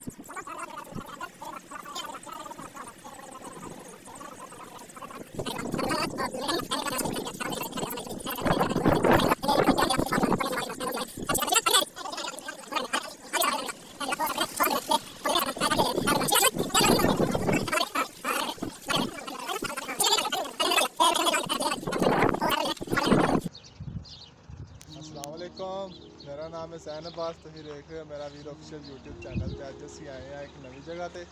मेरा नाम है सैन अब्बास, तुम देख रहे हो मेरा वीर ऑफिशियल यूट्यूब चैनल। अज असी आए हैं एक नवी जगह पर,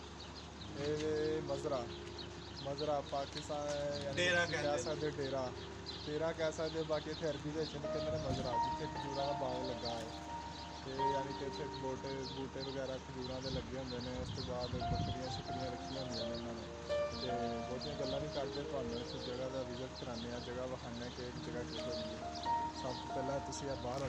मजरा पाकिस्तान कह सकते डेरा कह सकते, बाकी इतने अरबी कहते हैं मजरा, जिथे खजूर का बाग लगा है। तो यानी कि इतने बूटे वगैरह खजूर के लगे होंगे ने। उस तो बाद बकरियां शकरियां रखी होंगे इन्होंने, तो बहुतियां गल्लां नहीं करते, तुहानूं इस जगह का विजिट कराने, जगह विखाने कि एक जगह किस होगी। सब तो पहला तुसीं बाहरों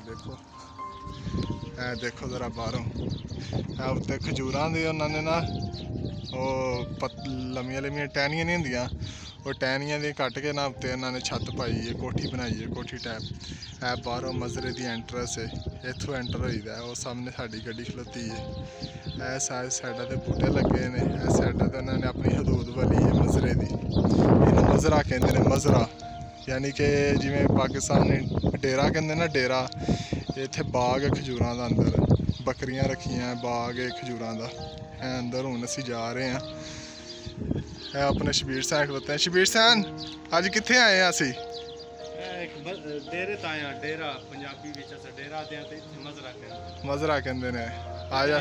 देखो ज़रा बाहरों उत्ते खजूरां दी उन्होंने ना लम्मियां लम्मियां टहनियां नहीं होंदियां, वो टहनियां दी कट के ना उत्ते इन्होंने छत पाई है, कोठी बनाई है, कोठी टाइप है। बाहरों मजरे की एंट्रेंस है, इत्थों एंटर होईदा है। वो सामने साडी गड्डी खलोती है। सारे साइडा ते बूटे लगे ने, इस साइडा ते उन्होंने अपनी हदूद वाली है मजरे की। इन्हूं मजरा कहते हैं, मजरा यानी कि जिमें पाकिस्तान डेरा कहते ना, डेरा। इत्थे बाग है खजूरां दा, अंदर बकरियां रखियां, बाग है खजूरां दा अंदर। हुण असीं जा रहे हैं, अपने शबीर सैन खलोते हैं। शबीर सैन अज कित्थे आए हैं असीं? डेरे तां आए, डेरा पंजाबी विच अस डेरा आखदे ते इत्थे मजरा कहंदे ने। आ जा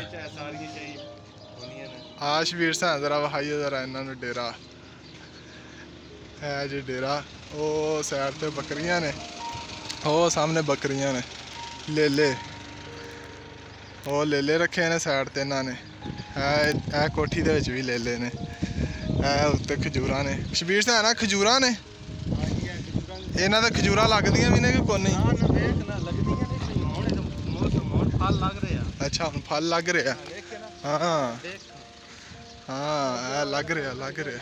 आ शबीर सैन जरा वहाइए जरा इन्होंने डेरा है जी, डेरा। वो साइड ते बकरियां ने, वो सामने बकरियां ने, लेले वो लेले रखे ने साइड ते इन्होंने। है कोठी दे विच भी लेले ने, है उत्ते खजूरां ने। शबीर सैन खजूरां ने, इन्हां दे खजूरां लगदियां भी ने कि कोई नहीं? अच्छा हुण फल लग रहे हैं। हाँ हाँ लग रहा लग रहा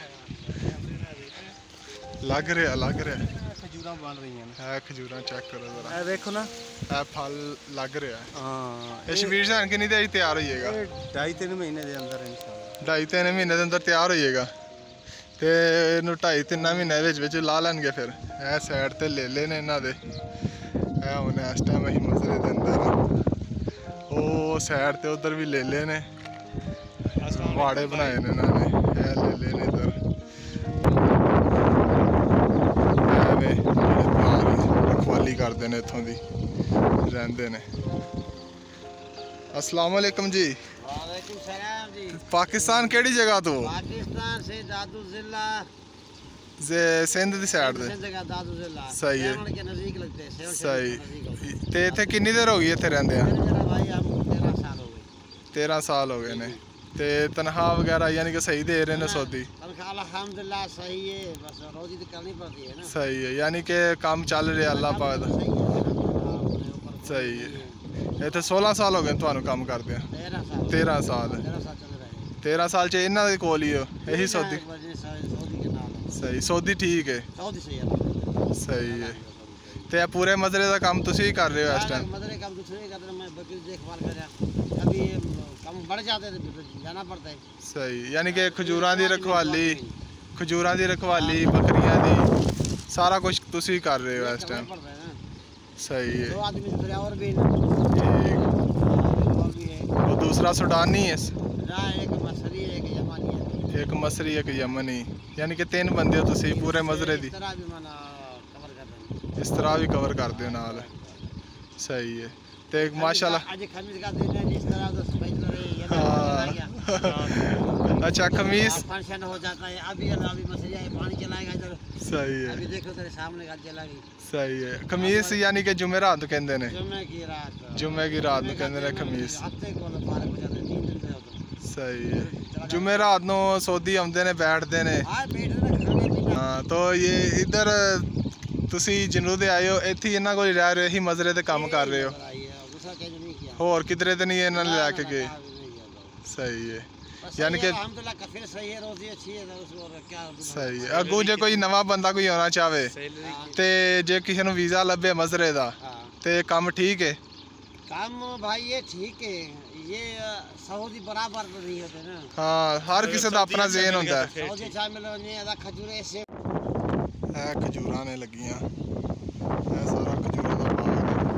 लग रहा लग रहा खजूरां बन रही हैं। खजूरां चेक करो जरा, देखो ना, फल लग रहा है। हाँ शबीर सैन कितनी देर तैयार हो जाएगा? 2.5-3 महीने के अंदर इंशाल्लाह। 2.5-3 महीने के अंदर तैयार हो जाएगा। तो इन्हूं 2.5-3 महीने विच ला लैणगे फिर। साइड ते लेले ने इन्हां दे। हुण इस टाइम असीं मजरे दे अंदर, वो साइड ते उधर भी लेले ने, वाड़े बनाए ने इन्होंने। लेले ने इधर रखवाली करते हैं, इत्थों दी रहिंदे ने। अस्सलाम वालेकुम जी। वालेकुम सलाम जी। पाकिस्तान केड़ी जगह तो? पाकिस्तान से दादू जिला सिंध दी साइड दे। दादू जिला सही है, के नजदीक लगते हैं। सही। ते इत्थे कितनी देर हो गई इत्थे रहिंदे? भाई हम 13 साल हो गए। 13 साल हो गए ने। ते तनख्वाह वगैरह यानी कि सही दे रहे ने सऊदी? तनख्वाह अल्हम्दुलिल्लाह सही है, बस रोजी तो करनी पड़ती है ना। सही है, यानी कि काम चल रहा अल्लाह पाक दा। सही है। इत्थे 16 साल हो गए तुहानूं काम करदे? 13 साल। 13 साल च इन्हां दे कोल ही हो, यही सऊदी? सही, सऊदी ठीक है। सही है। ते पूरे मजरे का काम तुसीं ही कर रहे हो इस टाइम? मजरे काम दूसरे कर रहे, मैं बकरी देखभाल कर रहा। अभी काम बढ़ जाते तो जाना पड़ता है। सही, यानी कि खजूरां दी रखवाली, बकरियां दी, सारा कुछ तुसीं कर रहे हो इस टाइम? सही है। 2 आदमी ड्राइवर भी ठीक। वो दूसरा सुडानी है? एक मसरी एक यमनी है। एक मसरी एक यमनी, यानी कि 3 बंदे हो तुसीं पूरे मजरे दी? इस तरह भी कवर कर दे नाल। सही है। तो माशाल्लाह। अच्छा खमीस फंक्शन हो जाता है, अभी मसरिया पानी चलाएगा इधर। सही है। अभी देखो तेरे सामने का चला गई। सही है। खमीस यानी कि जुमेरात कहंदे ने? जुमे की रात कहंदे ने खमीस। हफ्ते को पार्क हो जाते 3 दिन से। सही है। जुमेरात नो सऊदी आउंदे ने, बैठते ने। हाँ, तो ये इधर तुसी जिन्हों दे आए हो, इत्थे इन्हां कोल रह रहे हो, यही मजरे ते काम कर रहे हो? होर किधरे ते नहीं इन्हां ने लैके गए? सही है, यानी कि सही है। अगों जे कोई नवा बंदा कोई आना चाहे ते जे किसी नूं वीज़ा लभे मजरे दा ते काम ठीक है? काम भाई ये ठीक है, ये सऊदी बराबर तो नहीं होते ना। हाँ हर किसी का अपना ज़हन होता है। सऊदी चाय मिल रही है खजूरे से खजूरां ने लगियां सारा खजूरां दा बाग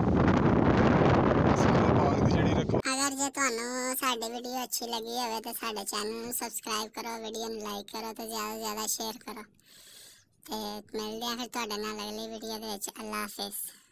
है सारे बाग दी जेहड़ी रखो। अगर जे तुहानू साडी वीडियो अच्छी लगी होवे तो साडे चैनल नू सबसक्राइब करो, वीडियो नू लाइक करो तो ज़्यादा से ज़्यादा शेयर करो ते मिलदे आ फिर तुहाडे नाल अगली वीडियो दे विच। अल्लाह हाफिज़।